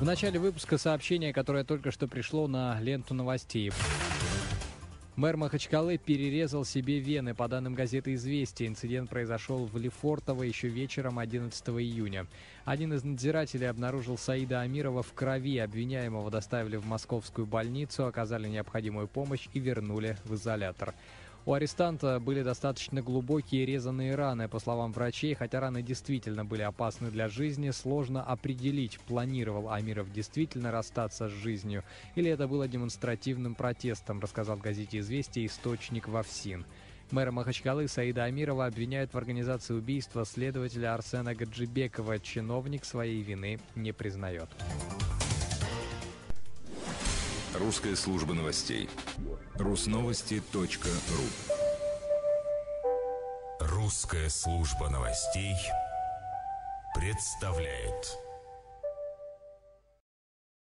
В начале выпуска сообщение, которое только что пришло на ленту новостей. Мэр Махачкалы перерезал себе вены. По данным газеты «Известия», инцидент произошел в Лефортово еще вечером 11 июня. Один из надзирателей обнаружил Саида Амирова в крови. Обвиняемого доставили в московскую больницу, оказали необходимую помощь и вернули в изолятор. У арестанта были достаточно глубокие резаные раны. По словам врачей, хотя раны действительно были опасны для жизни, сложно определить, планировал Амиров действительно расстаться с жизнью или это было демонстративным протестом, рассказал газете «Известия» источник в ФСИН. Мэра Махачкалы Саида Амирова обвиняют в организации убийства следователя Арсена Гаджибекова. Чиновник своей вины не признает. Русская служба новостей. Русновости.ру. Русская служба новостей представляет.